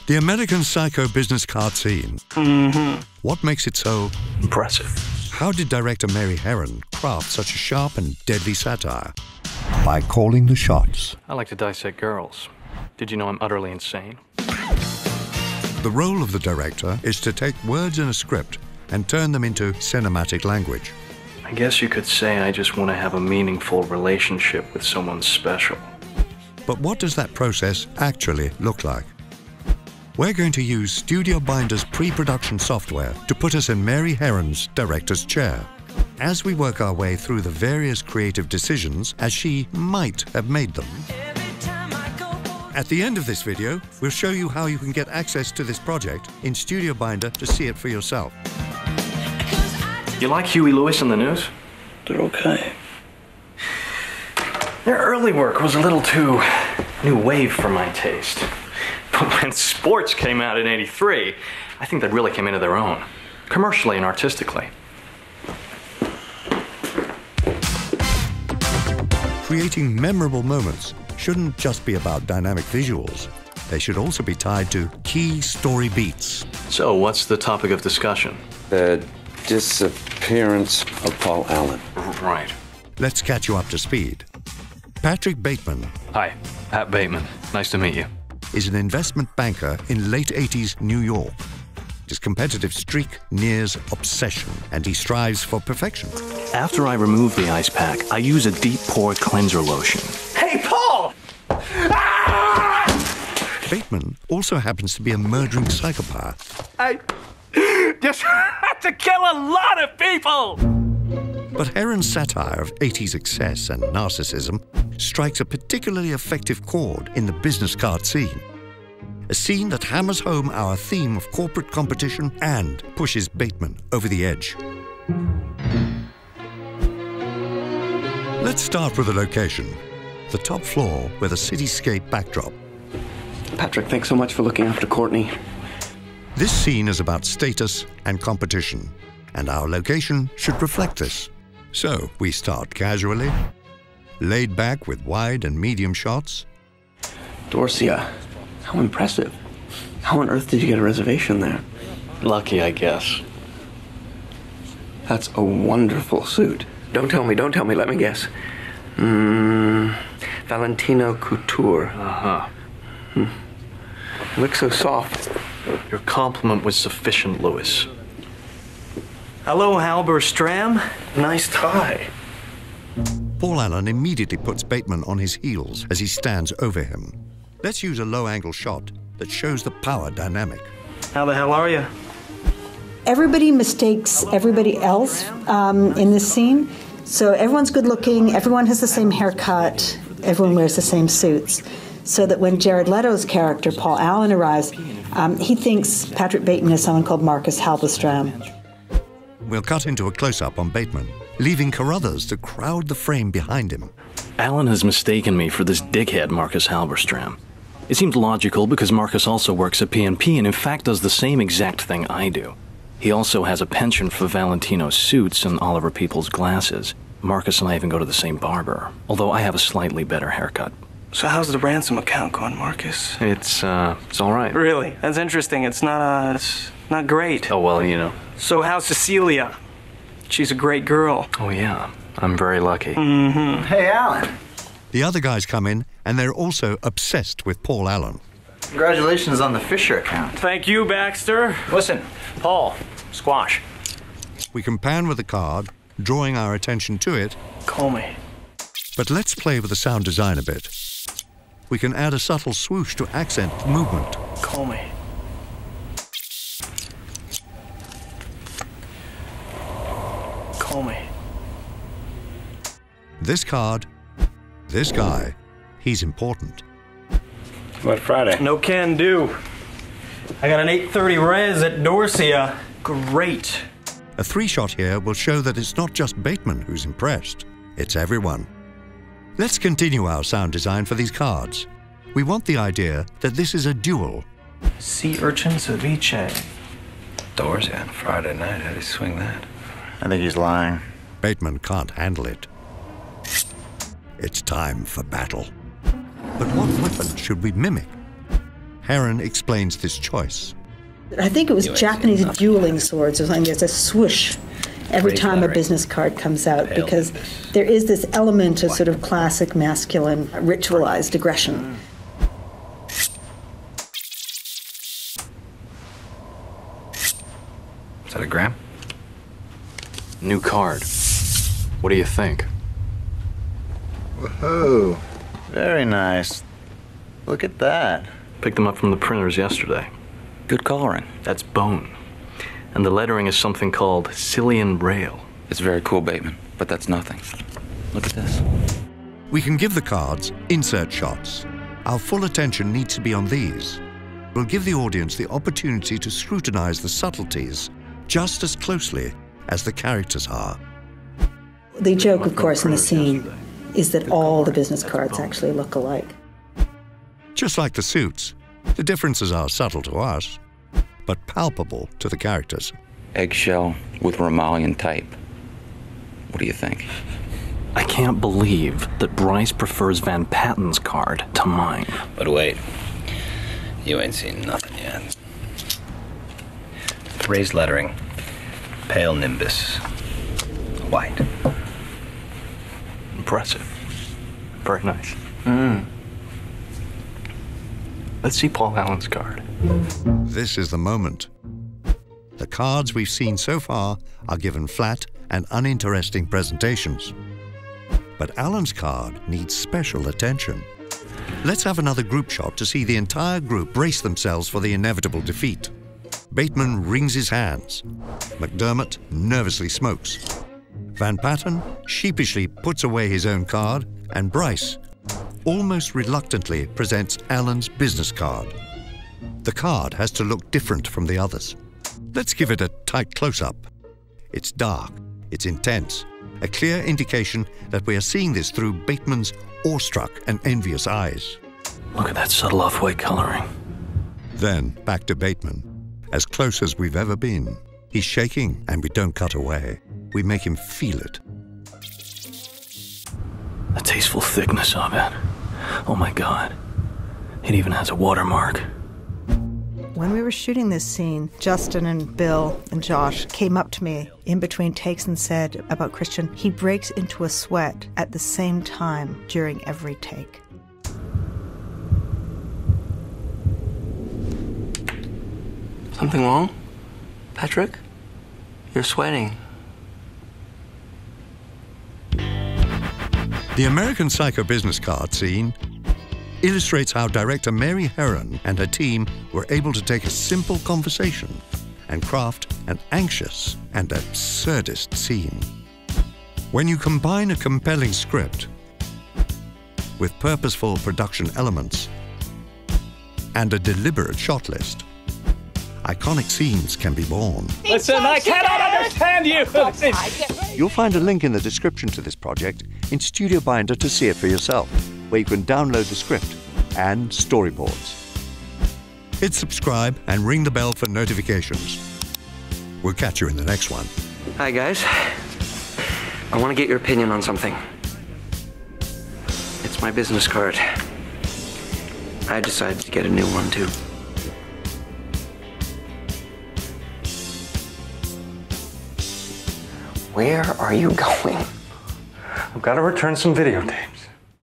The American Psycho business card scene. What makes it so impressive? How did director Mary Harron craft such a sharp and deadly satire? By calling the shots. I like to dissect girls. Did you know I'm utterly insane? The role of the director is to take words in a script and turn them into cinematic language. I guess you could say I just want to have a meaningful relationship with someone special. But what does that process actually look like? We're going to use Studio Binder's pre-production software to put us in Mary Harron's director's chair, as we work our way through the various creative decisions as she might have made them. At the end of this video, we'll show you how you can get access to this project in Studio Binder to see it for yourself. You like Huey Lewis and the News? They're okay. Their early work was a little too new wave for my taste. But when Sports came out in '83, I think they really came into their own, commercially and artistically. Creating memorable moments shouldn't just be about dynamic visuals. They should also be tied to key story beats. So, what's the topic of discussion? The disappearance of Paul Allen. Right. Let's catch you up to speed. Patrick Bateman. Hi, Pat Bateman. Nice to meet you. Is an investment banker in late 80s New York. His competitive streak nears obsession, and he strives for perfection. After I remove the ice pack, I use a deep pore cleanser lotion. Hey, Paul! Ah! Bateman also happens to be a murdering psychopath. I just had to kill a lot of people! But Harron's satire of 80s excess and narcissism strikes a particularly effective chord in the business card scene. A scene that hammers home our theme of corporate competition and pushes Bateman over the edge. Let's start with the location, the top floor with a cityscape backdrop. Patrick, thanks so much for looking after Courtney. This scene is about status and competition, and our location should reflect this. So we start casually, laid back with wide and medium shots. Dorcia, how impressive. How on earth did you get a reservation there? Lucky, I guess. That's a wonderful suit. Don't tell me, let me guess. Valentino Couture. Uh-huh. Looks so soft. Your compliment was sufficient, Lewis. Hello, Halberstram. Nice tie. Paul Allen immediately puts Bateman on his heels as he stands over him. Let's use a low-angle shot that shows the power dynamic. How the hell are you? Everybody mistakes everybody else in this scene. So everyone's good looking, everyone has the same haircut, everyone wears the same suits. So that when Jared Leto's character, Paul Allen, arrives, he thinks Patrick Bateman is someone called Marcus Halberstram. We'll cut into a close-up on Bateman, leaving Carruthers to crowd the frame behind him. Allen has mistaken me for this dickhead Marcus Halberstram. It seems logical because Marcus also works at P&P and in fact does the same exact thing I do. He also has a penchant for Valentino's suits and Oliver Peoples' glasses. Marcus and I even go to the same barber, although I have a slightly better haircut. So how's the ransom account going, Marcus? It's all right. Really? That's interesting. It's not great. Oh, well, you know. So how's Cecilia? She's a great girl. Oh, yeah. I'm very lucky. Mm-hmm. Hey, Alan. The other guys come in, and they're also obsessed with Paul Allen. Congratulations on the Fisher account. Thank you, Baxter. Listen, Paul, squash. We can pan with the card, drawing our attention to it. Call me. But let's play with the sound design a bit. We can add a subtle swoosh to accent the movement. Call me. Call me. This card, this guy, he's important. What, Friday? No can do. I got an 8:30 res at Dorcia. Great. A three-shot here will show that it's not just Bateman who's impressed, it's everyone. Let's continue our sound design for these cards. We want the idea that this is a duel. Sea urchin ceviche. Dorcia on Friday night, how do you swing that? I think he's lying. Bateman can't handle it. It's time for battle. But what weapon should we mimic? Harron explains this choice. I think it was Japanese dueling swords or something. There's a swoosh every time a business card comes out because there is this element of sort of classic masculine ritualized aggression. Is that a gram? New card. What do you think? Whoa, very nice. Look at that. Picked them up from the printers yesterday. Good coloring. That's bone. And the lettering is something called Cillian Rail. It's very cool, Bateman, but that's nothing. Look at this. We can give the cards insert shots. Our full attention needs to be on these. We'll give the audience the opportunity to scrutinize the subtleties just as closely as the characters are. The joke, of course, in the scene is that all the business cards actually look alike. Just like the suits, the differences are subtle to us, but palpable to the characters. Eggshell with Romalian type. What do you think? I can't believe that Bryce prefers Van Patten's card to mine. But wait, you ain't seen nothing yet. Raised lettering, pale nimbus, white. Impressive. Very nice. Let's see Paul Allen's card. This is the moment. The cards we've seen so far are given flat and uninteresting presentations. But Allen's card needs special attention. Let's have another group shot to see the entire group brace themselves for the inevitable defeat. Bateman wrings his hands. McDermott nervously smokes. Van Patten sheepishly puts away his own card, and Bryce almost reluctantly presents Allen's business card. The card has to look different from the others. Let's give it a tight close-up. It's dark, it's intense, a clear indication that we are seeing this through Bateman's awestruck and envious eyes. Look at that subtle off-white coloring. Then back to Bateman, as close as we've ever been. He's shaking and we don't cut away. We make him feel it. The tasteful thickness of it. Oh my God. It even has a watermark. When we were shooting this scene, Justin and Bill and Josh came up to me in between takes and said about Christian, he breaks into a sweat at the same time during every take. Something wrong? Patrick? You're sweating. The American Psycho business card scene illustrates how director Mary Harron and her team were able to take a simple conversation and craft an anxious and absurdist scene. When you combine a compelling script with purposeful production elements and a deliberate shot list, iconic scenes can be born. Listen, I cannot understand you! You'll find a link in the description to this project in Studio Binder to see it for yourself, where you can download the script and storyboards. Hit subscribe and ring the bell for notifications. We'll catch you in the next one. Hi, guys. I want to get your opinion on something. It's my business card. I decided to get a new one, too. Where are you going? I've got to return some videotape.